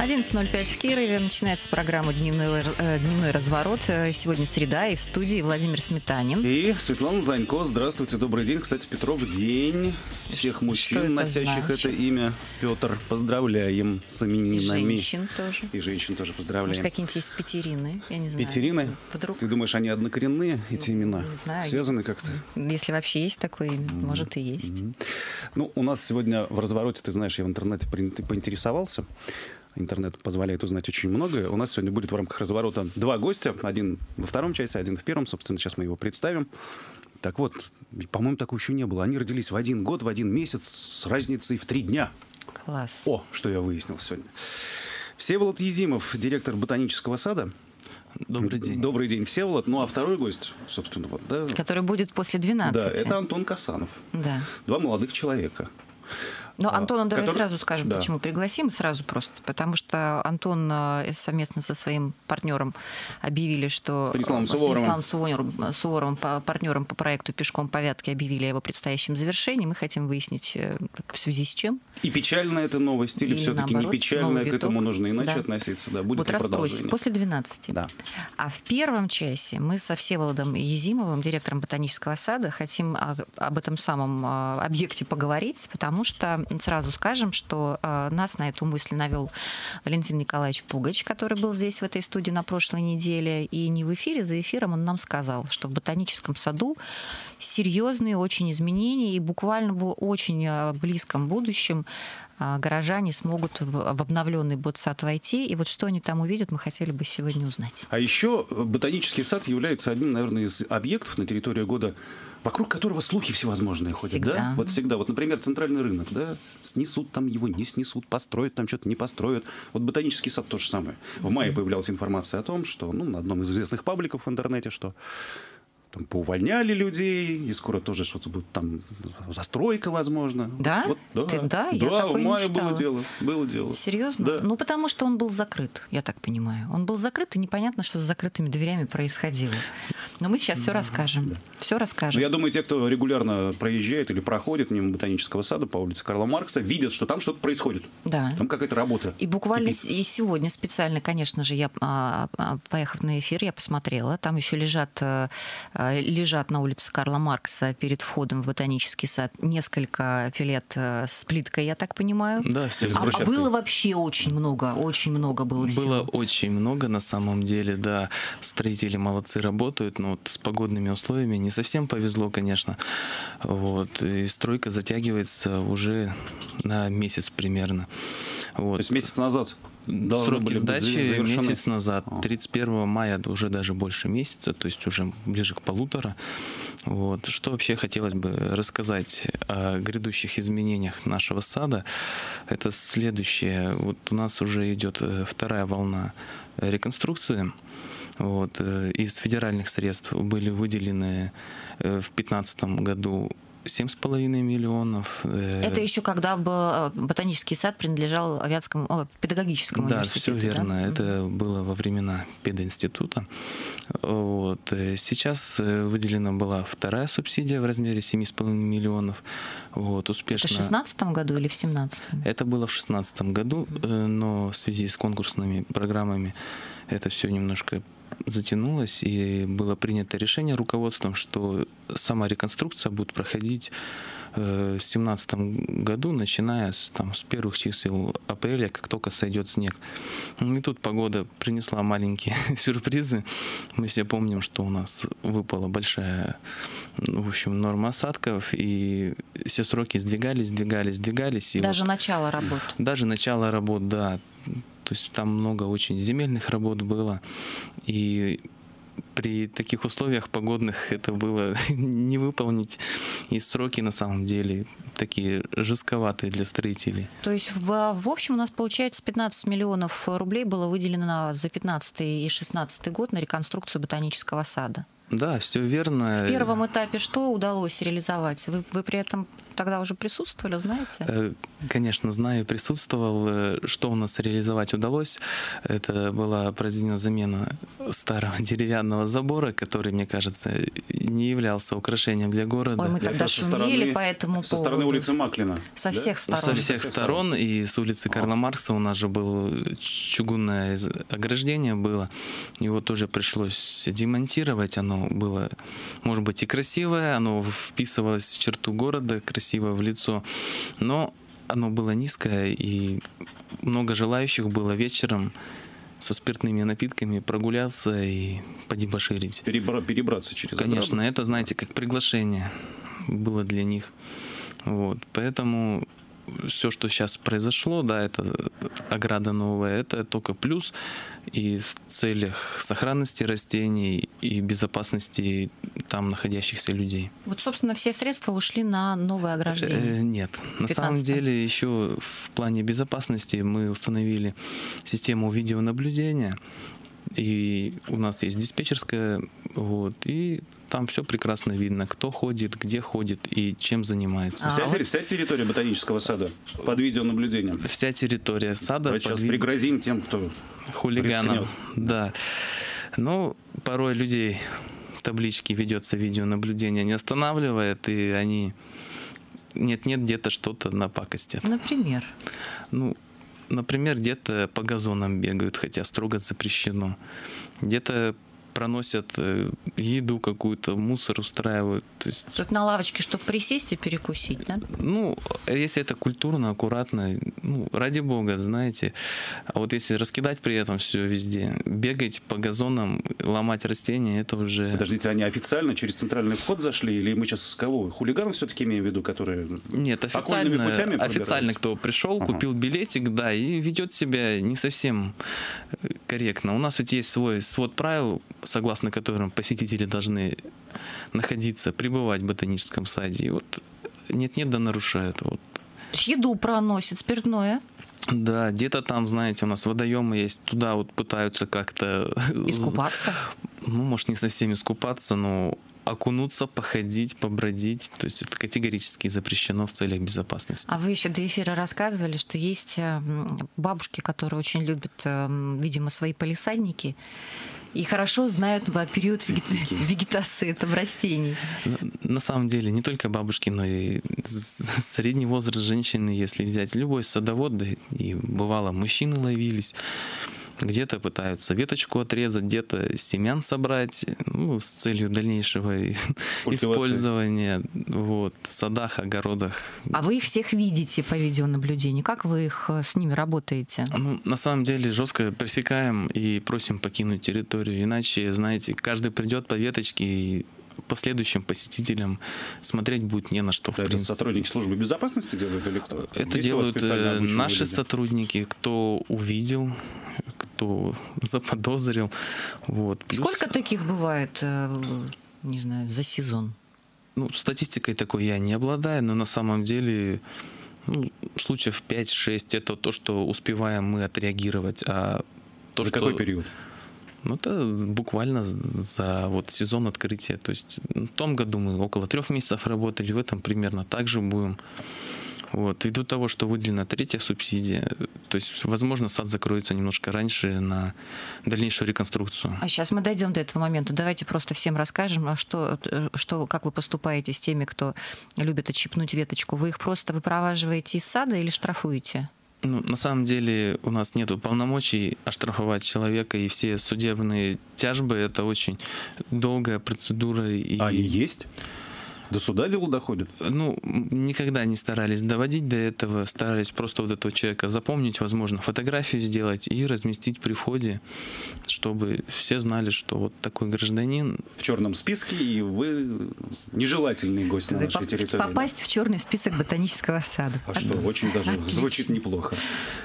11:05 в Кирове. Начинается программа «Дневной разворот». Сегодня среда, и в студии Владимир Сметанин. И Светлана Занько. Здравствуйте, добрый день. Кстати, Петров день всех мужчин, носящих это имя. Петр, поздравляем с именинами. И женщин тоже. И женщин тоже поздравляем. Может, какие-нибудь есть Петерины? Я не знаю. Петерины? Вдруг? Ты думаешь, они однокоренные, эти имена? Не знаю. Связаны как-то? Если вообще есть такое имя, может и есть. Ну, у нас сегодня в развороте, ты знаешь, я в интернете поинтересовался. Интернет позволяет узнать очень многое. У нас сегодня будет в рамках разворота два гостя. Один во втором часе, один в первом. Собственно, сейчас мы его представим. Так вот, по-моему, такого еще не было. Они родились в один год, в один месяц с разницей в 3 дня. Класс. О, что я выяснил сегодня. Всеволод Езимов, директор ботанического сада. Добрый день. Добрый день, Всеволод. Ну, а второй гость, собственно, вот, да. Который будет после 12. Да, это Антон Касанов. Да. Два молодых человека. Но Антона давай сразу скажем, да. Почему пригласим, сразу просто. Потому что Антон совместно со своим партнером объявили, что... Станиславом Суворовым, партнером по проекту «Пешком по Вятке», объявили о его предстоящем завершении. Мы хотим выяснить, в связи с чем. И печальна эта новость, или все-таки не печальная, к этому нужно иначе относиться? Да, будет расспросим после 12. Да. А в первом часе мы со Всеволодом Езимовым, директором ботанического сада, хотим об этом самом объекте поговорить, потому что сразу скажем, что нас на эту мысль навел Валентин Николаевич Пугач, который был здесь, в этой студии, на прошлой неделе. И не в эфире, за эфиром он нам сказал, что в ботаническом саду серьезные очень изменения, и буквально в очень близком будущем горожане смогут в обновленный ботсад войти. И вот что они там увидят, мы хотели бы сегодня узнать. А еще ботанический сад является одним, наверное, из объектов на территории года, вокруг которого слухи всевозможные ходят. Всегда. Да? Вот всегда. Вот, например, центральный рынок. Да? Снесут там его, не снесут, построят там что-то, не построят. Вот ботанический сад то же самое. В мае появлялась информация о том, что на одном из известных пабликов в интернете, что там поувольняли людей, и скоро тоже что-то будет там, застройка, возможно. Да? Вот, да, Я такое в мае не читала. было дело. Серьезно? Да. Ну, потому что он был закрыт, я так понимаю. Он был закрыт, и непонятно, что с закрытыми дверями происходило. Но мы сейчас все расскажем. Да. Все расскажем. Но я думаю, те, кто регулярно проезжает или проходит мимо ботанического сада по улице Карла Маркса, видят, что там что-то происходит. Да. Там какая-то работа. И буквально и сегодня специально, конечно же, я, поехав на эфир, я посмотрела. Там еще лежат на улице Карла Маркса перед входом в ботанический сад несколько пилет с плиткой, я так понимаю. Да, все А было вообще очень много было всего. Было очень много на самом деле, да. Строители молодцы, работают, но вот с погодными условиями не совсем повезло, конечно. Вот. И стройка затягивается уже на месяц примерно. Вот. То есть месяц назад? Сроки сдачи месяц назад, 31 мая, уже даже больше месяца, то есть уже ближе к 1,5. Вот. Что вообще хотелось бы рассказать о грядущих изменениях нашего сада? Это следующее. Вот у нас уже идет вторая волна реконструкции. Вот. Из федеральных средств были выделены в 2015 году 7,5 миллионов. Это еще когда ботанический сад принадлежал педагогическому университету. Да, все верно. Да? Это было во времена пединститута. Вот. Сейчас выделена была вторая субсидия в размере 7,5 миллионов. Вот, успешно. Это в 2016 году или в 2017? Это было в 2016 году, но в связи с конкурсными программами это все немножко затянулось, и было принято решение руководством, что сама реконструкция будет проходить в 2017 году, начиная с первых чисел апреля, как только сойдет снег. И тут погода принесла маленькие сюрпризы. Мы все помним, что у нас выпала большая, в общем, норма осадков, и все сроки сдвигались. И даже начало работ. Даже начало работ, да. То есть там много очень земельных работ было, и при таких условиях погодных это было не выполнить. И сроки на самом деле такие жестковатые для строителей. То есть в общем у нас получается 15 миллионов рублей было выделено за 2015 и 2016 год на реконструкцию ботанического сада. Да, все верно. В первом этапе что удалось реализовать? Вы при этом тогда уже присутствовали, знаете? Конечно, знаю, присутствовал. Что у нас реализовать удалось? Это была произведена замена старого деревянного забора, который, мне кажется, не являлся украшением для города. Ой, мы тогда шумели по этому поводу. Со стороны улицы Маклина. Со всех сторон. Со всех сторон. И с улицы Карла Маркса у нас же было чугунное ограждение было. Его тоже пришлось демонтировать. Оно было, может быть, и красивое, оно вписывалось в черту города, красиво в лицо, но оно было низкое, и много желающих было вечером со спиртными напитками прогуляться и подебоширить. Перебраться через Конечно, ограду. это, знаете, как приглашение было для них. Вот. Поэтому все, что сейчас произошло, да, это ограда новая, это только плюс. И в целях сохранности растений и безопасности там находящихся людей. Вот, собственно, все средства ушли на новое ограждение. Нет. На самом деле, еще в плане безопасности мы установили систему видеонаблюдения. И у нас есть диспетчерская, вот, и там все прекрасно видно, кто ходит, где ходит и чем занимается. Вся территория ботанического сада под видеонаблюдением? Вся территория сада. Давайте сейчас пригрозим тем, кто хулиганам. рискнет. Да. Но порой людей таблички «Ведется видеонаблюдение» не останавливает, и они нет-нет, где-то что-то напакостят. Например? Например, где-то по газонам бегают, хотя строго запрещено. Где-то проносят еду какую-то, мусор устраивают. То есть, тут на лавочке, чтобы присесть и перекусить, да? Если это культурно, аккуратно, ради бога, знаете. А вот если раскидать при этом все везде, бегать по газонам, ломать растения, это уже... Подождите, они официально через центральный вход зашли? Или мы сейчас кого? Хулиганов все-таки имеем в виду, которые Нет, официально кто пришел, купил билетик, да, и ведет себя не совсем корректно. У нас ведь есть свой свод правил, согласно которым посетители должны находиться, пребывать в ботаническом саде. И вот нет-нет, да нарушают. Вот. То есть еду проносят, спиртное? Да, где-то там, знаете, у нас водоемы есть, туда вот пытаются как-то... Искупаться? Может, не совсем искупаться, но окунуться, походить, побродить. То есть это категорически запрещено в целях безопасности. А вы еще до эфира рассказывали, что есть бабушки, которые очень любят, видимо, свои палисадники и хорошо знают период вегетации там растений. На самом деле не только бабушки, но и средний возраст женщины, если взять любой садовод, да и бывало мужчины ловились, где-то пытаются веточку отрезать, где-то семян собрать, с целью дальнейшего использования в садах, огородах. А вы их всех видите по видеонаблюдению? Как вы с ними работаете? На самом деле жестко пресекаем и просим покинуть территорию. Иначе, знаете, каждый придет по веточке, и последующим посетителям смотреть будет не на что. Это сотрудники службы безопасности делают или кто? Это делают наши сотрудники, кто увидел, кто заподозрил. Вот. Сколько таких бывает, не знаю, за сезон? Статистикой такой я не обладаю, но на самом деле случаев 5-6 это то, что успеваем мы отреагировать. А то, за какой период? Это буквально за сезон открытия. То есть в том году мы около 3 месяцев работали, в этом примерно так же будем. Ввиду того, что выделена 3-я субсидия, то есть, возможно, сад закроется немножко раньше на дальнейшую реконструкцию. А сейчас мы дойдем до этого момента. Давайте просто всем расскажем, как вы поступаете с теми, кто любит отщипнуть веточку. Вы их просто выпроваживаете из сада или штрафуете? На самом деле у нас нет полномочий оштрафовать человека, и все судебные тяжбы — это очень долгая процедура. Они есть? До суда дело доходит? Никогда не старались доводить до этого, старались просто этого человека запомнить, возможно, фотографию сделать и разместить при входе, чтобы все знали, что такой гражданин... В черном списке, и вы нежелательный гость на нашей территории. Попасть в черный список ботанического сада. Что, очень даже звучит неплохо.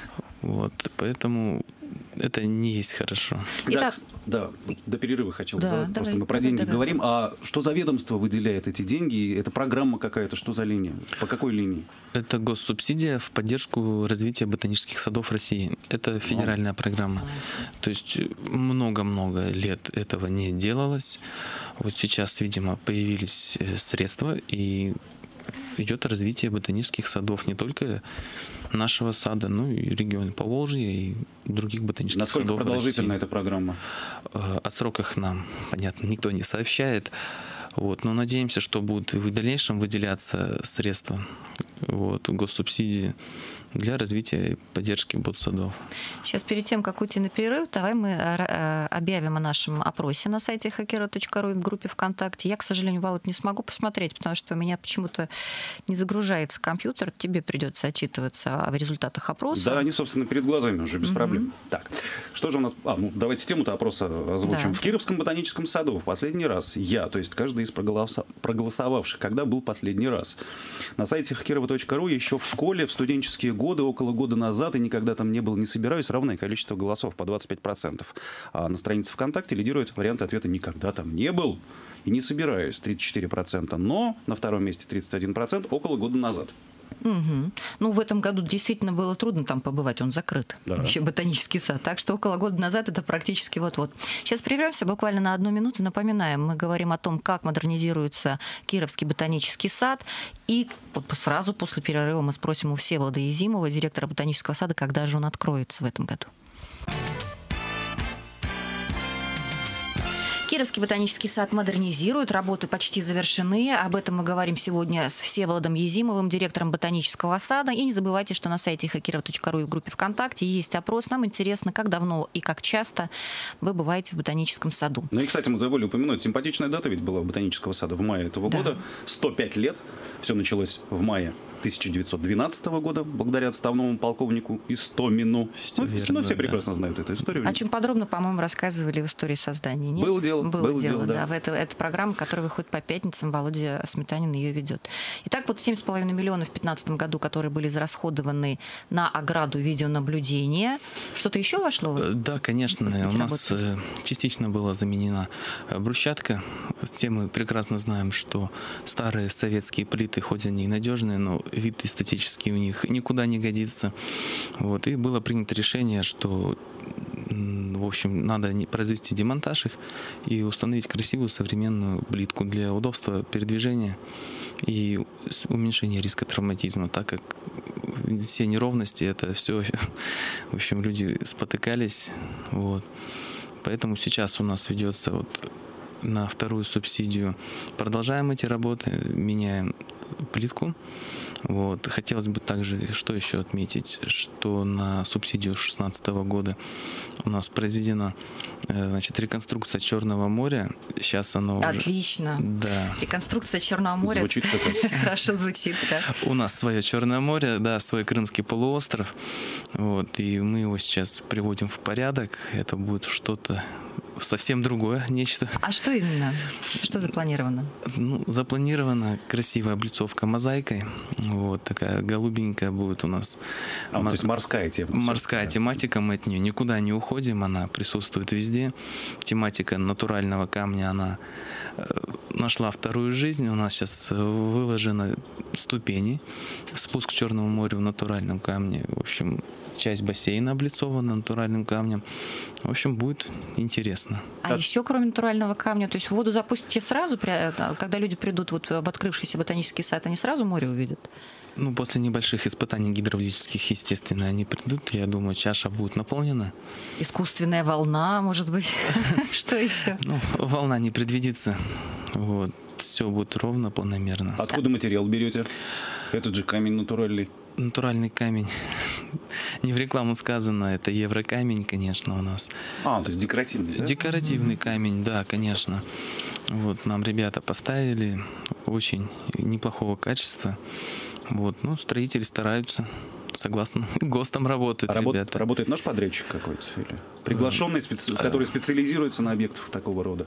Поэтому это не есть хорошо. Да, до перерыва хотел задать. Просто мы про деньги говорим. А что за ведомство выделяет эти деньги? Это программа какая-то? Что за линия? По какой линии? Это госсубсидия в поддержку развития ботанических садов России. Это федеральная программа. То есть много-много лет этого не делалось. Сейчас, видимо, появились средства, и идет развитие ботанических садов, не только нашего сада, но и региона Поволжья и других ботанических Насколько садов. Насколько продолжительна эта программа? О сроках нам, понятно, никто не сообщает. Вот, но надеемся, что будут и в дальнейшем выделяться средства, госсубсидии для развития и поддержки ботсадов. Сейчас перед тем, как уйти на перерыв, давай мы объявим о нашем опросе на сайте hackera.ru и в группе ВКонтакте. Я, к сожалению, Володь, не смогу посмотреть, потому что у меня почему-то не загружается компьютер. Тебе придется отчитываться о результатах опроса. Да, они, собственно, перед глазами уже, без проблем. Так, что же у нас... давайте тему-то опроса озвучим. Да. В Кировском ботаническом саду в последний раз то есть каждый из проголосовавших, когда был последний раз. На сайте hackera.ru еще в школе, в студенческие годы, около года назад, и никогда там не был, не собираюсь, равное количество голосов, по 25%. А на странице ВКонтакте лидирует вариант ответа «никогда там не был» и «не собираюсь» 34%, но на втором месте 31% около года назад. Угу. Ну, в этом году действительно было трудно там побывать, он закрыт, еще ботанический сад. Так что около года назад это практически вот-вот. Сейчас прервемся буквально на 1 минуту. Напоминаем, мы говорим о том, как модернизируется Кировский ботанический сад. И сразу после перерыва мы спросим у Всеволода Езимова, директора ботанического сада, когда же он откроется в этом году. Кировский ботанический сад модернизируют, работы почти завершены. Об этом мы говорим сегодня с Всеволодом Езимовым, директором ботанического сада. И не забывайте, что на сайте hackera.ru и в группе ВКонтакте есть опрос. Нам интересно, как давно и как часто вы бываете в ботаническом саду. Ну и, кстати, мы забыли упомянуть, симпатичная дата ведь была у ботанического сада в мае этого года. 105 лет. Все началось в мае 1912 года, благодаря отставному полковнику Истомину. Все прекрасно знают эту историю. О чем подробно, по-моему, рассказывали в истории создания. Нет? Было дело, да. Это программа, которая выходит по пятницам. Володя Сметанин ее ведет. Итак, 7,5 миллионов в 2015 году, которые были израсходованы на ограду видеонаблюдения. Что-то еще вошло? Да, конечно. У нас частично была заменена брусчатка. Все мы прекрасно знаем, что старые советские плиты, хоть они и надежные, но вид эстетический у них никуда не годится. И было принято решение, что, в общем, надо произвести демонтаж их и установить красивую современную плитку для удобства передвижения и уменьшения риска травматизма, так как все неровности, это все, в общем, люди спотыкались. Поэтому сейчас у нас ведется на вторую субсидию. Продолжаем эти работы, меняем плитку. Хотелось бы также, что еще отметить, что на субсидию 2016 года у нас произведена реконструкция Черного моря. Сейчас она уже... Отлично. Да. Реконструкция Черного моря. Звучит хорошо звучит, да. У нас свое Черное море, да, свой Крымский полуостров. И мы его сейчас приводим в порядок. Это будет что-то совсем другое, нечто. А что именно? Что запланировано? Запланирована красивая облицовка мозаикой. Такая голубенькая будет у нас. То есть морская тема. Морская тематика, мы от нее никуда не уходим, она присутствует везде. Тематика натурального камня, она нашла вторую жизнь. У нас сейчас выложены ступени. Спуск к Черному морю в натуральном камне. В общем, часть бассейна облицована натуральным камнем. В общем, будет интересно. А еще, кроме натурального камня, то есть воду запустите сразу, когда люди придут в открывшийся ботанический сад, они сразу море увидят? После небольших испытаний гидравлических, естественно, они придут. Я думаю, чаша будет наполнена. Искусственная волна, может быть? Что еще? Волна не предвидится. Все будет ровно, планомерно. Откуда материал берете? Этот же камень натуральный. Натуральный камень. Не в рекламу сказано, это еврокамень, конечно, у нас. То есть декоративный, да? Декоративный камень, да, конечно. Нам ребята поставили, очень неплохого качества. Строители стараются, согласно ГОСТам работают ребята. Работает наш подрядчик какой-то? Или приглашенный, который специализируется на объектах такого рода?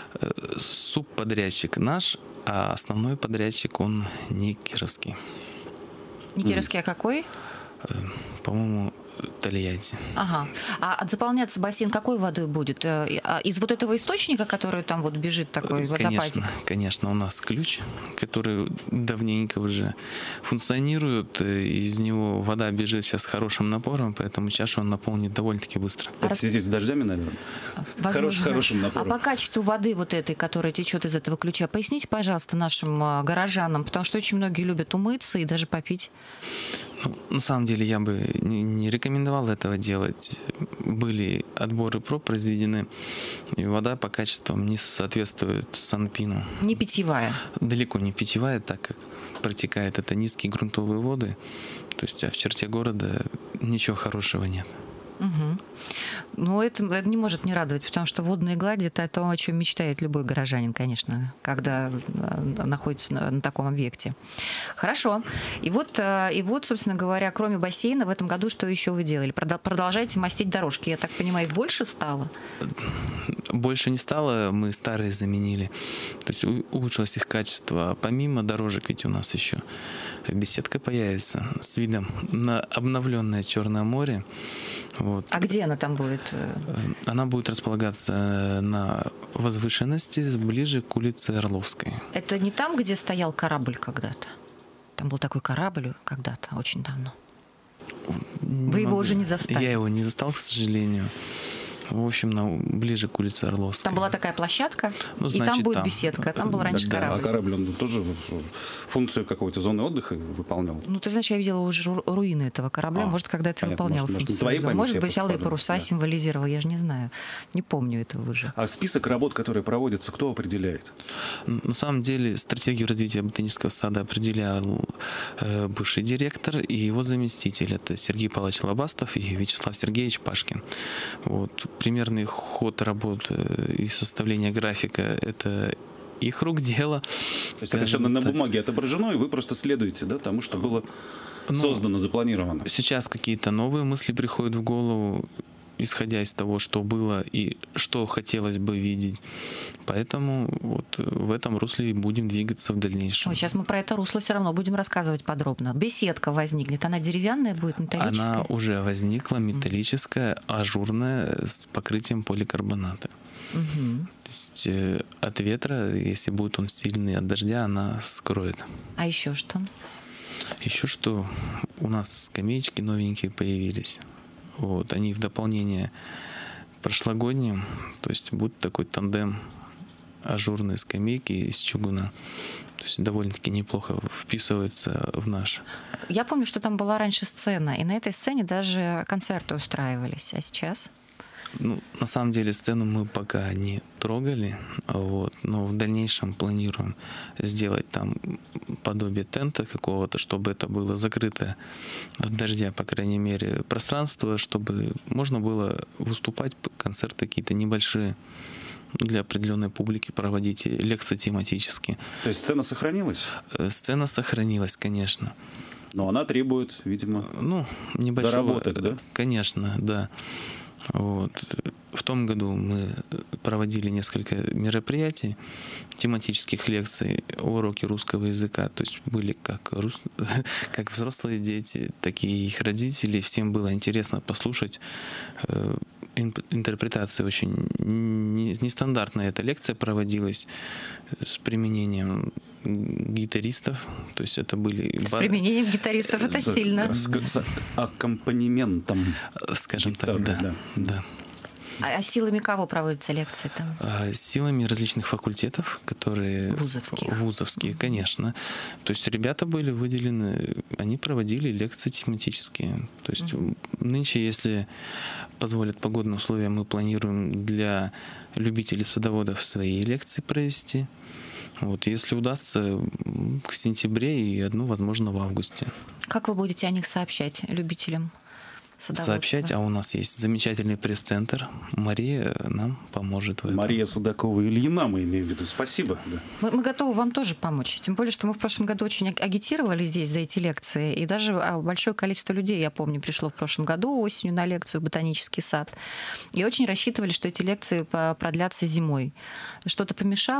Субподрядчик наш, а основной подрядчик, он не кировский. Не кировский, а какой? По-моему, Тольятти. Ага. А заполняться бассейн какой водой будет? Из вот этого источника, который там вот бежит такой водопадик? Конечно, у нас ключ, который давненько уже функционирует. Из него вода бежит сейчас с хорошим напором, поэтому чашу он наполнит довольно-таки быстро. Это в связи с дождями, наверное? Хорошим напором. А по качеству воды вот этой, которая течет из этого ключа, поясните, пожалуйста, нашим горожанам, потому что очень многие любят умыться и даже попить. Ну, на самом деле я бы не рекомендовал этого делать. Были отборы проб произведены, и вода по качествам не соответствует Санпину. Не питьевая? Далеко не питьевая, так как протекает это низкие грунтовые воды. То есть, а в черте города ничего хорошего нет. Угу. Ну, это не может не радовать, потому что водные глади — это то, о чем мечтает любой горожанин, конечно, когда находится на таком объекте. Хорошо. И вот, собственно говоря, кроме бассейна, в этом году что еще вы делали? Продолжаете мастить дорожки. Я так понимаю, их больше стало? Больше не стало, мы старые заменили. То есть улучшилось их качество. Помимо дорожек, ведь у нас еще беседка появится с видом на обновленное Черное море. Вот. А где она там будет? Она будет располагаться на возвышенности ближе к улице Орловской. Это не там, где стоял корабль когда-то? Там был такой корабль когда-то, очень давно. Вы его уже не застали? Я его не застал, к сожалению. В общем, ближе к улице Орловской. Там была такая площадка, ну, значит, и там будет беседка. Там был раньше корабль. А корабль, он тоже функцию какой-то зоны отдыха выполнял? Ну, ты знаешь, я видела уже руины этого корабля. Может, когда-то выполнял функцию. Может быть, алые паруса символизировал, я же не знаю. Не помню этого уже. А список работ, которые проводятся, кто определяет? На самом деле, стратегию развития ботанического сада определял бывший директор и его заместитель. Это Сергей Павлович Лобастов и Вячеслав Сергеевич Пашкин. Вот. Примерный ход работ и составление графика — это их рук дело. То есть это все на бумаге отображено, и вы просто следуете, да, тому, что было создано, запланировано? Сейчас какие-то новые мысли приходят в голову, исходя из того, что было и что хотелось бы видеть. Поэтому вот в этом русле и будем двигаться в дальнейшем. Сейчас мы про это русло все равно будем рассказывать подробно. Беседка возникнет. Она деревянная будет, металлическая? Она уже возникла, металлическая, ажурная, с покрытием поликарбоната. Угу. То есть от ветра, если будет он сильный, от дождя, она скроет. А еще что? Еще что? У нас скамеечки новенькие появились. Вот, они в дополнение к прошлогодним, то есть будет такой тандем ажурной скамейки из чугуна. То есть довольно-таки неплохо вписывается в наш. Я помню, что там была раньше сцена, и на этой сцене даже концерты устраивались. А сейчас? Ну, на самом деле сцену мы пока не трогали, вот, но в дальнейшем планируем сделать там подобие тента какого-то, чтобы это было закрыто от дождя, по крайней мере, пространство, чтобы можно было выступать, концерты какие-то небольшие для определенной публики, проводить лекции тематические. То есть сцена сохранилась? Сцена сохранилась, конечно. Но она требует, видимо, небольшого доработок, да? Конечно, да. Вот. В том году мы проводили несколько мероприятий, тематических лекций, уроки русского языка. То есть были как взрослые дети, так и их родители. Всем было интересно послушать. Интерпретация очень нестандартная. Эта лекция проводилась с применением гитаристов, то есть это были... С применением гитаристов, это сильно. С аккомпанементом. Скажем так, да. А силами кого проводятся лекции там? Силами различных факультетов, которые... Вузовские, конечно. То есть ребята были выделены, они проводили лекции тематические. То есть нынче, если позволят погодные условия, мы планируем для любителей садоводов свои лекции провести. Вот, если удастся, к сентябре и одну, возможно, в августе. Как вы будете о них сообщать любителям садоводства? Сообщать, а у нас есть замечательный пресс-центр. Мария нам поможет в этом. Мария Судакова-Ильина, мы имеем в виду. Спасибо. Да. Мы готовы вам тоже помочь. Тем более, что мы в прошлом году очень агитировали здесь за эти лекции. И даже большое количество людей, я помню, пришло в прошлом году осенью на лекцию в ботанический сад. И очень рассчитывали, что эти лекции продлятся зимой. Что-то помешало?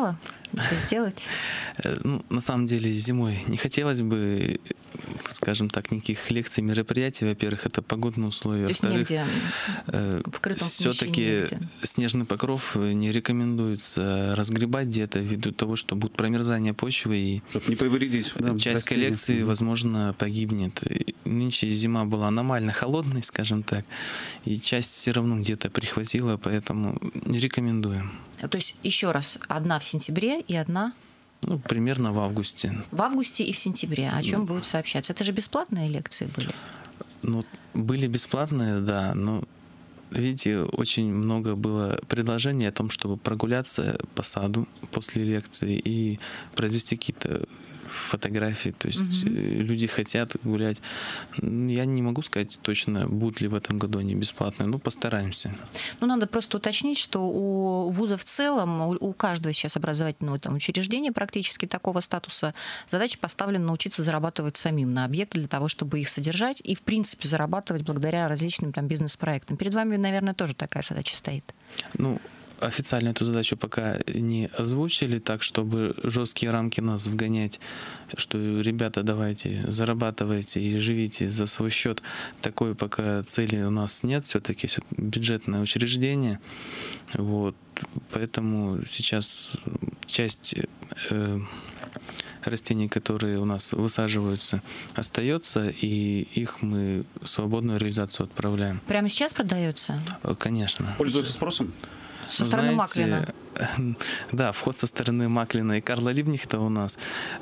это сделать? Ну, на самом деле зимой не хотелось бы, скажем так, никаких лекций, мероприятий. Во-первых, это погодные условия. То есть во-вторых, негде, в крытом все-таки негде. снежный покров не рекомендуется разгребать где-то ввиду того, что будет промерзание почвы и чтобы не повредить. Да, часть коллекции, возможно, погибнет. И нынче зима была аномально холодной, скажем так, и часть все равно где-то прихватила, поэтому не рекомендуем. То есть, еще раз, одна в сентябре и одна Ну, примерно в августе. в августе и в сентябре. О чем будет сообщаться? Это же бесплатные лекции были? Ну, были бесплатные, да, но, видите, очень много было предложений о том, чтобы прогуляться по саду после лекции и произвести какие-то фотографии, то есть люди хотят гулять. Я не могу сказать точно, будут ли в этом году они бесплатные, но постараемся. Ну, надо просто уточнить, что у вуза в целом, у каждого сейчас образовательного там учреждения практически такого статуса задача поставлена научиться зарабатывать самим на объекты для того, чтобы их содержать и, в принципе, зарабатывать благодаря различным там бизнес-проектам. Перед вами, наверное, тоже такая задача стоит. Ну, официально эту задачу пока не озвучили, так, чтобы жесткие рамки нас вгонять, что, ребята, давайте, зарабатывайте и живите за свой счет. Такой пока цели у нас нет, все-таки бюджетное учреждение. Вот. Поэтому сейчас часть растений, которые у нас высаживаются, остается, и их мы в свободную реализацию отправляем. Прямо сейчас продается? Конечно. Пользуется спросом? Со стороны Маклина? Да, вход со стороны Маклина и Карла Либнихта у нас.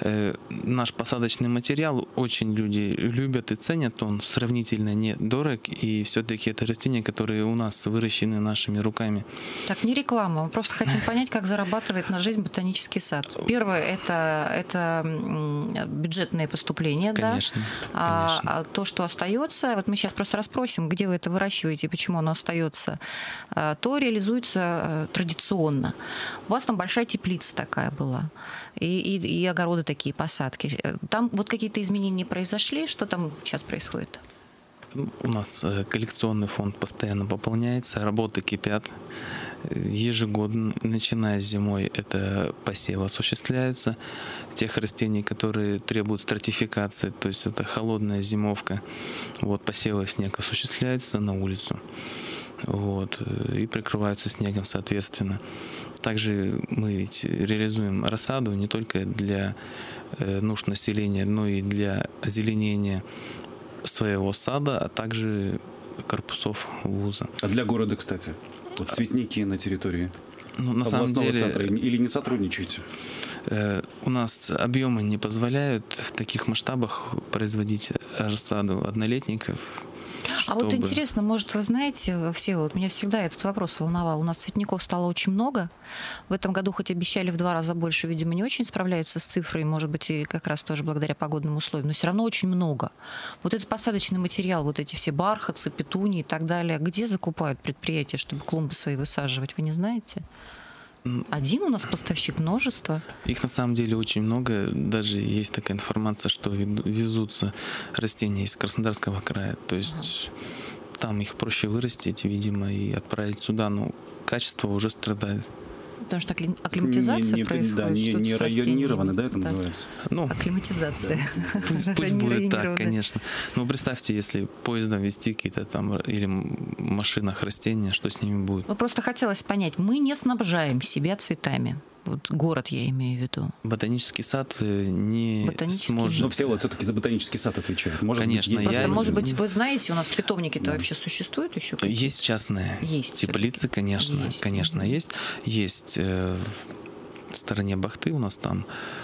Наш посадочный материал очень люди любят и ценят. Он сравнительно недорог, и все-таки это растения, которые у нас выращены нашими руками. Так, не реклама. Мы просто хотим понять, как зарабатывает на жизнь ботанический сад. Первое – это бюджетные поступления, конечно, да? конечно. А то, что остается, вот мы сейчас просто расспросим, где вы это выращиваете и почему оно остается, то реализуется традиционно. У вас там большая теплица такая была, и огороды такие, посадки. Там вот какие-то изменения произошли? Что там сейчас происходит? У нас коллекционный фонд постоянно пополняется, работы кипят. Ежегодно, начиная с зимой, это посевы осуществляются. Тех растений, которые требуют стратификации, то есть это холодная зимовка, вот, посевы в снег осуществляются на улицу. Вот, и прикрываются снегом, соответственно. Также мы ведь реализуем рассаду не только для нужд населения, но и для озеленения своего сада, а также корпусов вуза. А для города, кстати? Вот цветники на территории на самом деле, центра или не сотрудничаете? У нас объемы не позволяют в таких масштабах производить рассаду однолетников. А вот интересно, может, вы знаете, Всеволод, меня всегда этот вопрос волновал. У нас цветников стало очень много. В этом году хоть обещали в 2 раза больше, видимо, не очень справляются с цифрой, может быть, и как раз тоже благодаря погодным условиям, но все равно очень много. Вот этот посадочный материал, вот эти все бархатцы, петунии и так далее, где закупают предприятия, чтобы клумбы свои высаживать, вы не знаете? Один у нас поставщик, множество. Их на самом деле очень много. Даже есть такая информация, что везутся растения из Краснодарского края. То есть там их проще вырастить, видимо, и отправить сюда. Но качество уже страдает. Потому что акклиматизация происходит. Да, не районировано, да, это называется? Ну, акклиматизация. Пусть будет так, конечно. Но представьте, если поездом везти какие-то там или в машинах растения, что с ними будет? Ну, просто хотелось понять, мы не снабжаем себя цветами. Вот город я имею в виду. Ботанический сад не сможет. Но Всеволод все-таки за ботанический сад отвечает. Может конечно. Быть, просто, может быть, вы знаете, у нас питомники-то вообще существуют еще? Есть частные теплицы, конечно. Конечно, есть. Есть в стороне Бахты у нас там.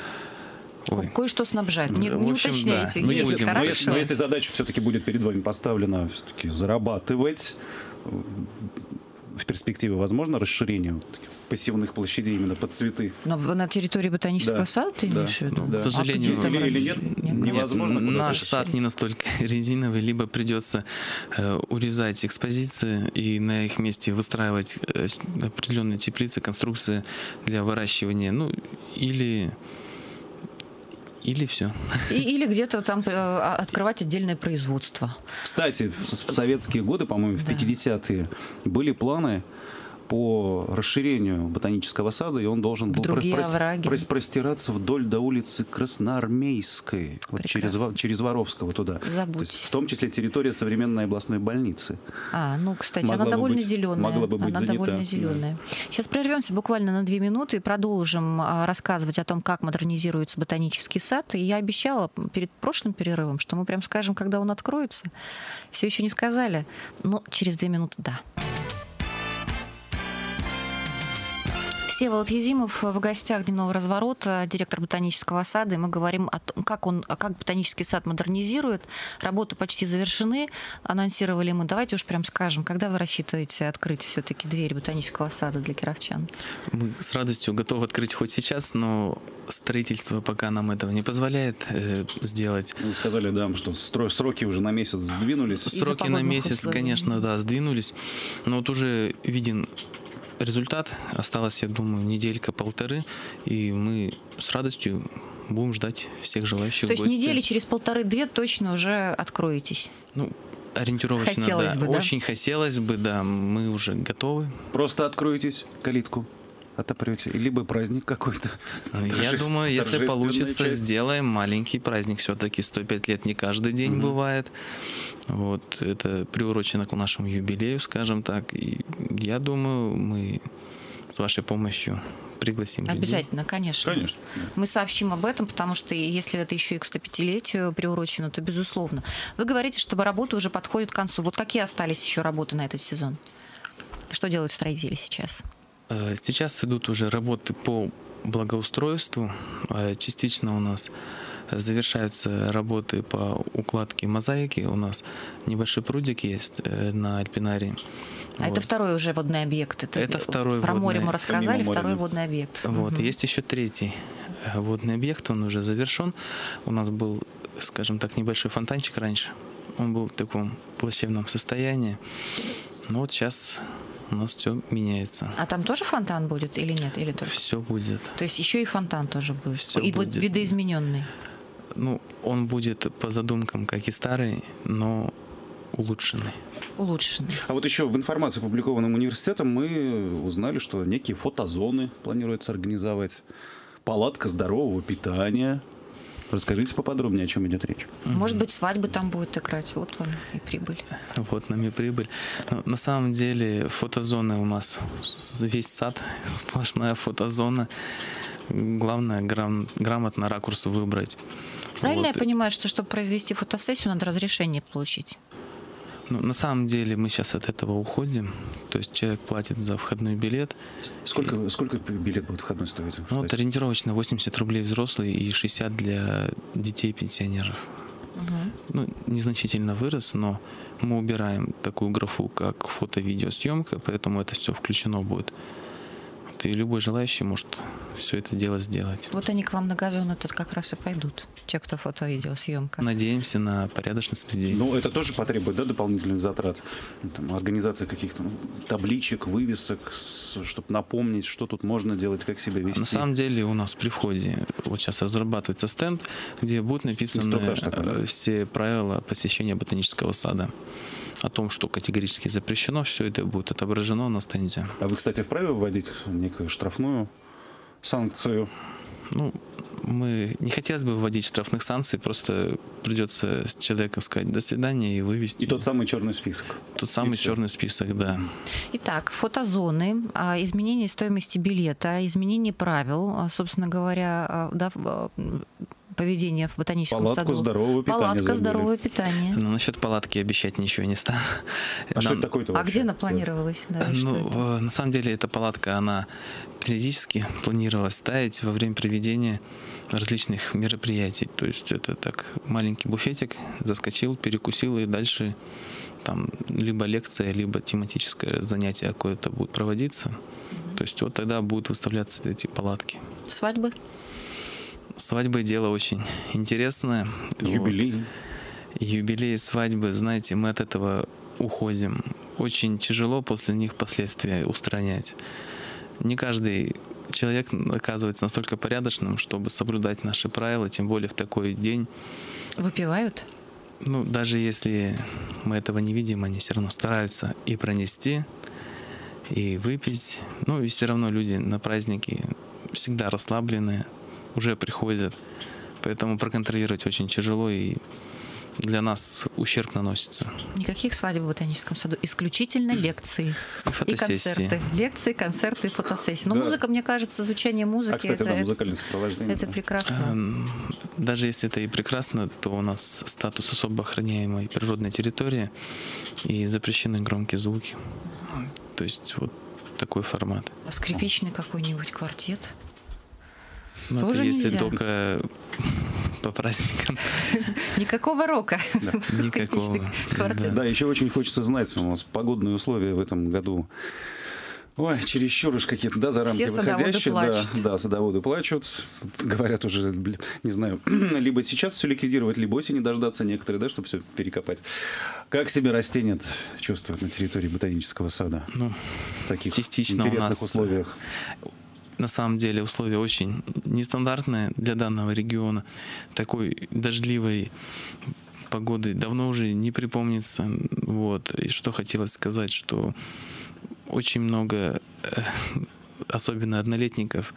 Кое-что снабжают. Не общем, уточняйте. Да. Но если задача все-таки будет перед вами поставлена все-таки зарабатывать, в перспективе возможно расширение пассивных площадей именно под цветы? Но на территории ботанического сада ты имеешь в виду? К сожалению, или нет? Невозможно. Наш сад не настолько резиновый, либо придется урезать экспозиции и на их месте выстраивать определенные теплицы, конструкции для выращивания, ну или все. Или где-то там открывать отдельное производство. Кстати, в советские годы, по-моему, в 50-е, были планы по расширению ботанического сада, и он должен был простираться вдоль до улицы Красноармейской, вот через Воровского туда. Забудь. То есть, в том числе территория современной областной больницы. Кстати, она довольно зеленая. Могла бы быть занята. Довольно зеленая. Сейчас прервемся буквально на 2 минуты и продолжим рассказывать о том, как модернизируется ботанический сад. И я обещала перед прошлым перерывом, что мы прям скажем, когда он откроется. Все еще не сказали, но через 2 минуты да. Всеволод Езимов в гостях «Дневного разворота», директор ботанического сада. И мы говорим о том, как ботанический сад модернизирует. Работы почти завершены, анонсировали мы. Давайте уж прям скажем, когда вы рассчитываете открыть все-таки двери ботанического сада для кировчан? Мы с радостью готовы открыть хоть сейчас, но строительство пока нам этого не позволяет сделать. Вы сказали, да, что сроки уже на месяц сдвинулись. Сроки на месяц, конечно, да, сдвинулись. Но вот уже виден результат. Осталось, я думаю, неделька-полторы, и мы с радостью будем ждать всех желающих. То есть недели через 1,5-2 точно уже откроетесь? Ориентировочно, хотелось бы, да? Очень хотелось бы, да. Мы уже готовы. Просто откроетесь калитку, отопрете, либо праздник какой-то. Я думаю, если получится, сделаем маленький праздник. Все-таки 105 лет не каждый день бывает. Вот, это приурочено к нашему юбилею, скажем так. И я думаю, мы с вашей помощью пригласим людей. Обязательно, конечно. Конечно. Мы сообщим об этом, потому что если это еще и к 105-летию приурочено, то безусловно. Вы говорите, что работа уже подходит к концу. Вот какие остались еще работы на этот сезон? Что делают строители сейчас? Сейчас идут уже работы по благоустройству. Частично у нас завершаются работы по укладке мозаики. У нас небольшой прудик есть на Альпинарии. Это второй уже водный объект. Это второй про море мы водный. рассказали, второй водный объект. Вот. Есть еще третий водный объект, он уже завершен. У нас был, скажем так, небольшой фонтанчик раньше. Он был в таком плачевном состоянии. Но вот сейчас у нас все меняется. А там тоже фонтан будет или нет? Или только? Все будет. То есть еще и фонтан тоже будет? Все и будет. Вот видоизмененный? Он будет по задумкам, как и старый, но улучшенный. А вот еще в информации, опубликованном университетом, мы узнали, что некие фотозоны планируется организовать, палатка здорового питания. Расскажите поподробнее, о чем идет речь. Может быть, свадьбы там будут играть. Вот вам и прибыль. Вот нам и прибыль. Но на самом деле фотозоны у нас, весь сад, сплошная фотозона. Главное грамотно ракурс выбрать. Правильно я понимаю, что чтобы произвести фотосессию, надо разрешение получить? На самом деле мы сейчас от этого уходим. То есть человек платит за входной билет. Сколько билет будет входной стоить? Ориентировочно 80 рублей взрослый и 60 для детей и пенсионеров. Незначительно вырос, но мы убираем такую графу, как фото-видеосъемка, поэтому это все включено будет. И любой желающий может все это дело сделать. Вот они к вам на газон этот как раз и пойдут, те, кто фото-видеосъемка. Надеемся на порядочность людей. Это тоже потребует, дополнительных затрат? Организация каких-то табличек, вывесок, чтобы напомнить, что тут можно делать, как себя вести. На самом деле у нас при входе вот сейчас разрабатывается стенд, где будут написаны все правила посещения ботанического сада. О том, что категорически запрещено, все это будет отображено на стенде. А вы, кстати, вправе вводить некую штрафную санкцию? Мы не хотелось бы вводить штрафных санкций, просто придется с человеком сказать «до свидания» и вывести. И тот самый черный список. Тот самый черный список, да. Итак, фотозоны, изменение стоимости билета, изменение правил, собственно говоря, поведение в ботаническом саду. Палатка здорового питания. Насчет палатки обещать ничего не стану. Что это такое-то вообще? Где она планировалась? На самом деле эта палатка, она периодически планировалась ставить во время проведения различных мероприятий. То есть это так маленький буфетик, заскочил, перекусил, и дальше там либо лекция, либо тематическое занятие какое-то будет проводиться. То есть вот тогда будут выставляться эти палатки. Свадьбы? Свадьбы — дело очень интересное. Юбилей, свадьбы, знаете, мы от этого уходим. Очень тяжело после них последствия устранять. Не каждый человек оказывается настолько порядочным, чтобы соблюдать наши правила, тем более в такой день. Выпивают? Даже если мы этого не видим, они все равно стараются и пронести, и выпить. Ну и все равно люди на праздники всегда расслабленные, уже приходят. Поэтому проконтролировать очень тяжело, и для нас ущерб наносится. Никаких свадеб в ботаническом саду, исключительно лекции И и концерты. Лекции, концерты и фотосессии. Но Да. музыка, мне кажется, звучание музыки, кстати, да, музыкальное сопровождение. это прекрасно. Даже если это и прекрасно, то у нас статус особо охраняемой природной территории и запрещены громкие звуки. То есть вот такой формат. А скрипичный какой-нибудь квартет? Но Тоже это если нельзя? только по праздникам. Никакого рока. Никакого. Скрипичный квартет. Да, еще очень хочется знать, у нас погодные условия в этом году. Ой, чересчур уж какие-то, да, за рамки Все садоводы выходящие. плачут. Да, садоводы плачут. Говорят уже, не знаю, либо сейчас все ликвидировать, либо осени дождаться некоторые, да, чтобы все перекопать. Как себя растения чувствуют на территории ботанического сада? Ну, В таких частично у интересных нас условиях. на самом деле условия очень нестандартные для данного региона. Такой дождливой погоды давно уже не припомнится. Вот. И что хотелось сказать, что очень много, особенно однолетников,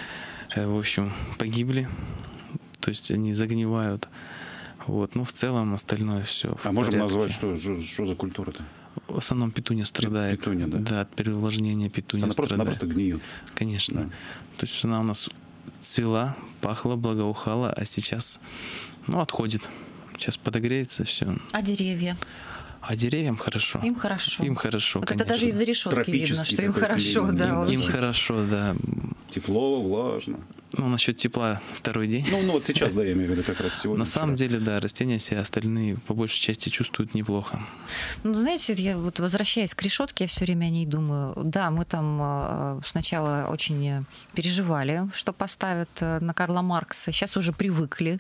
в общем, погибли. То есть они загнивают. Вот. Но в целом остальное все. А можем назвать, что за культура-то? В основном петуния страдает. Петуния, да? Да, от переувлажнения петуния Она страдает. просто гниет. Конечно. Да. То есть она у нас цвела, пахла, благоухала, а сейчас, отходит. Сейчас подогреется все. А деревья? А деревьям хорошо. Им хорошо. Им хорошо, Вот это конечно. даже из-за решетки видно, Тропический что им такой хорошо, климат, да. да. Им очень. хорошо, да. Тепло, влажно. Насчет тепла второй день. Ну, вот сейчас, да, я имею в виду как раз сегодня. На самом деле, да, растения все остальные по большей части чувствуют неплохо. Ну, знаете, я вот возвращаясь к решетке, я все время о ней думаю. Да, мы там сначала очень переживали, что поставят на Карла Маркса. Сейчас уже привыкли,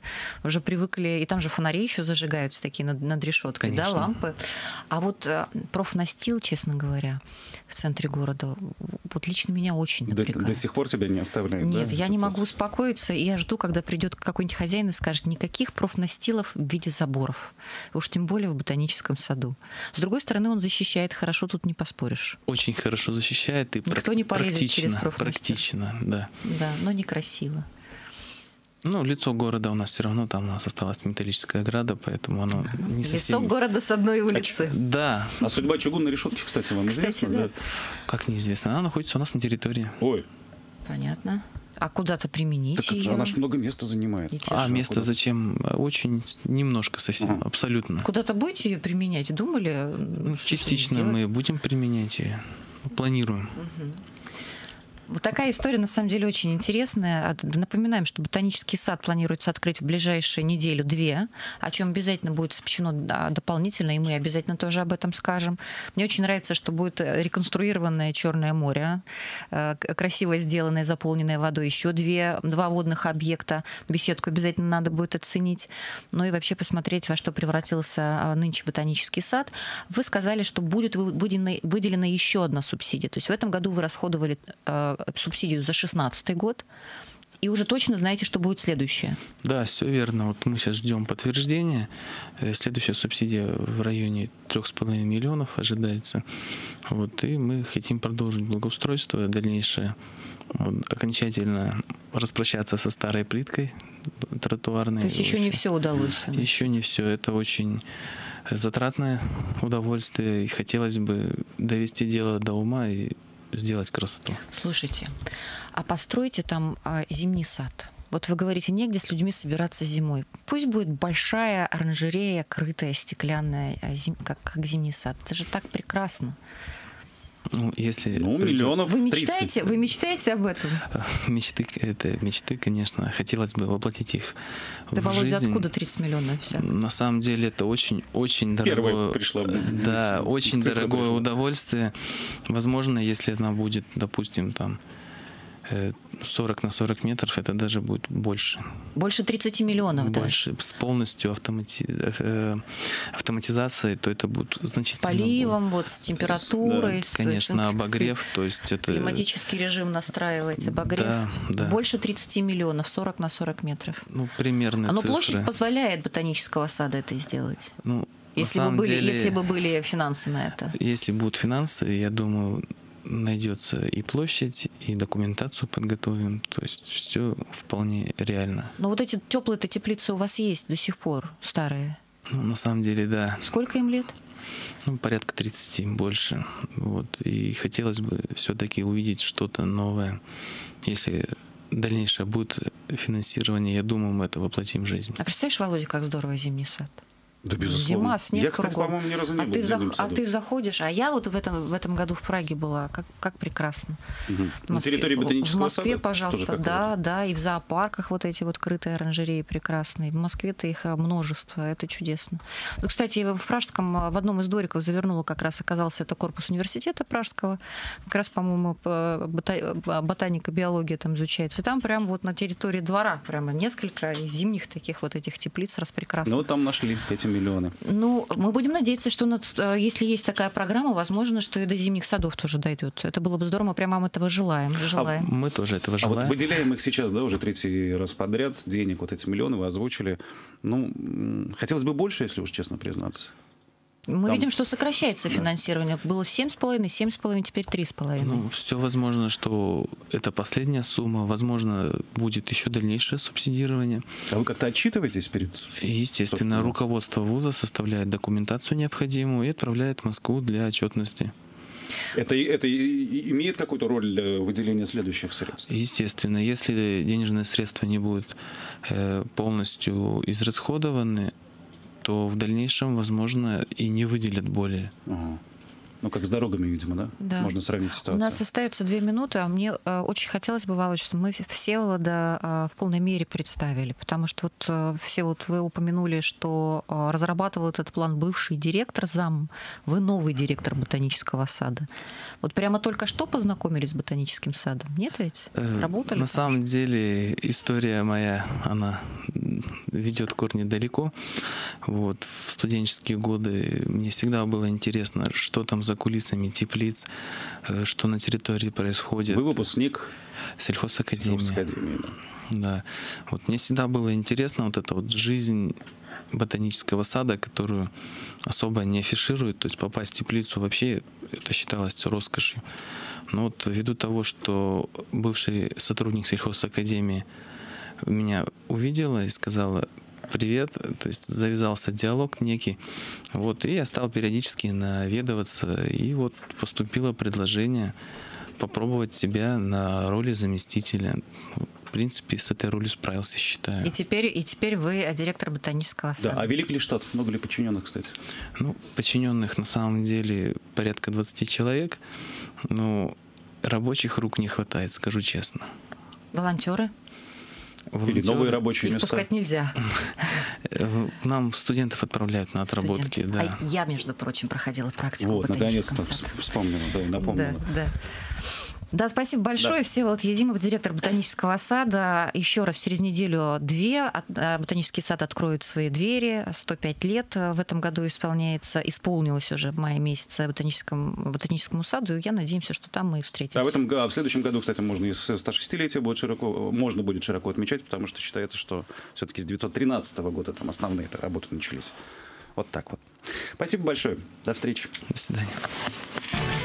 и там же фонари еще зажигаются такие над решеткой, да, Конечно. лампы. А вот профнастил, честно говоря, в центре города, вот лично меня очень напрягает. До сих пор тебя не оставляют, да? Нет, я не Это могу успокоиться, и я жду, когда придет какой-нибудь хозяин и скажет, никаких профнастилов в виде заборов. Уж тем более в ботаническом саду. С другой стороны, он защищает хорошо, тут не поспоришь. Очень хорошо защищает и Никто не полезет через практично, профнастил. практично, да. Да, но некрасиво. Лицо города у нас все равно, там у нас осталась металлическая ограда, поэтому оно не Лицо совсем... города с одной улицы. Да, А судьба чугунной решетки, кстати, вам Кстати, известна? да. как неизвестно, она находится у нас на территории. Ой, Понятно. А куда-то применить так ее? она ж много места занимает. И те А же. место куда? зачем? Очень немножко совсем, Ага. абсолютно. Куда-то будете ее применять? Думали? что Частично делать? мы будем применять ее, планируем. Вот такая история, на самом деле, очень интересная. Напоминаем, что ботанический сад планируется открыть в ближайшие неделю-две, о чем обязательно будет сообщено дополнительно, и мы обязательно тоже об этом скажем. Мне очень нравится, что будет реконструированное Черное море, красиво сделанное, заполненное водой, еще два водных объекта. Беседку обязательно надо будет оценить. Ну и вообще посмотреть, во что превратился нынче ботанический сад. Вы сказали, что будет выделена еще одна субсидия. То есть в этом году вы расходовали субсидию за 2016 год, и уже точно знаете, что будет следующее. Да, все верно. Вот мы сейчас ждем подтверждения. Следующая субсидия в районе 3,5 миллионов ожидается. Вот, и мы хотим продолжить благоустройство дальнейшее. Вот, окончательно распрощаться со старой плиткой тротуарной. То есть еще не все удалось. Еще не все. Это очень затратное удовольствие. И хотелось бы довести дело до ума и сделать красоту. Слушайте, а постройте там зимний сад. Вот вы говорите, негде с людьми собираться зимой. Пусть будет большая оранжерея, крытая, стеклянная, как зимний сад. Это же так прекрасно. Если миллионов Вы 30. мечтаете об этом? Мечты, конечно. Хотелось бы воплотить их Да, в Володя, жизнь. откуда 30 миллионов взял? На самом деле это очень Первая дорогое, пришла да, мысль. очень Цифра дорогое пришла. удовольствие. Возможно, если она будет, допустим, там 40 на 40 метров, это даже будет больше. Больше 30 миллионов, да? Больше. С полностью автоматизацией, то это будет С значительно поливом, вот, с температурой, больше. Конечно, обогрев, то есть это... Климатический режим настраивается, обогрев. Да. Больше 30 миллионов, 40 на 40 метров. Примерно Но цифры. площадь позволяет ботанического сада это сделать. На Если самом деле, бы были финансы на это. если будут финансы, я думаю, найдется и площадь, и документацию подготовим. То есть все вполне реально. Но вот эти теплые-то теплицы у вас есть до сих пор, старые? Ну, на самом деле, да. Сколько им лет? Ну, порядка 30, больше. Вот. И хотелось бы все-таки увидеть что-то новое. Если дальнейшее будет финансирование, я думаю, мы это воплотим в жизнь. А представляешь, Володя, как здорово зимний сад? Да, безусловно. Зима, снег Я, кстати, кругом. по-моему, ни разу не был в зимнем саду. ты заходишь, а я вот в этом году в Праге была, как прекрасно. На территории ботанического в Москве, сада пожалуйста, да, и в зоопарках вот эти вот крытые оранжереи прекрасные. В Москве-то их множество, это чудесно. Ну, кстати, в Пражском, в одном из двориков завернула, как раз оказался это корпус университета Пражского, как раз, по-моему, ботаника, биология там изучается. И там прямо вот на территории двора прямо несколько зимних таких вот этих теплиц распрекрасных. Ну, вот там нашли эти миллионы. Ну, мы будем надеяться, что если есть такая программа, возможно, что и до зимних садов тоже дойдет. Это было бы здорово, мы прямо вам этого желаем. Мы тоже этого желаем. А вот выделяем их сейчас, да, уже третий раз подряд, денег, вот эти миллионы вы озвучили. Ну, хотелось бы больше, если уж честно признаться. Мы видим, что сокращается финансирование. Было 7,5, теперь 3,5. Ну, все возможно, что это последняя сумма. Возможно, будет еще дальнейшее субсидирование. А вы как-то отчитываетесь перед... Естественно, руководство вуза составляет документацию необходимую и отправляет в Москву для отчетности. Это имеет какую-то роль для выделения следующих средств? Естественно, если денежные средства не будут полностью израсходованы, то в дальнейшем, возможно, и не выделят более. Ага. Ну, как с дорогами, видимо, да? Да. Можно сравнить ситуацию. У нас остается 2 минуты, а мне очень хотелось бы, Володь, чтобы мы Всеволода в полной мере представили, потому что вот, Всеволод, вы упомянули, что разрабатывал этот план бывший директор, зам, вы новый директор ботанического сада. Вот прямо только что познакомились с ботаническим садом? Нет ведь? Работали? На самом деле история моя, она ведет корни далеко. Вот. В студенческие годы мне всегда было интересно, что там за кулисами теплиц, что на территории происходит. Вы выпускник сельхозакадемии. Сельхозакадемии, да. Да. Вот мне всегда было интересно вот эта вот жизнь ботанического сада, которую особо не афишируют. То есть попасть в теплицу вообще это считалось роскошью. Но вот ввиду того, что бывший сотрудник сельхозакадемии меня увидела и сказала привет, то есть завязался диалог некий, вот, и я стал периодически наведываться, и вот поступило предложение попробовать себя на роли заместителя. В принципе, с этой ролью справился, считаю. И теперь вы директор ботанического сада. Да, а велик ли штат? Много ли подчиненных, кстати? Ну, подчиненных на самом деле порядка 20 человек, но рабочих рук не хватает, скажу честно. Волонтеры? Или новые рабочие Их места? пускать нельзя. Нам студентов отправляют на отработки. Да. А я, между прочим, проходила практику в Вот, ботаническом наконец-то саду. вспомнила, да, и напомнила. Да. Да, спасибо большое. Да. Всеволод Язимов, директор ботанического сада. Еще раз, через неделю 2 ботанический сад откроет свои двери. 105 лет в этом году исполнилось уже в мае месяце ботаническому саду. И я надеемся, что там мы и встретимся. А в следующем году, кстати, можно и с 106-летия можно будет широко отмечать, потому что считается, что все-таки с 1913 года там основные работы начались. Вот так вот. Спасибо большое. До встречи. До свидания.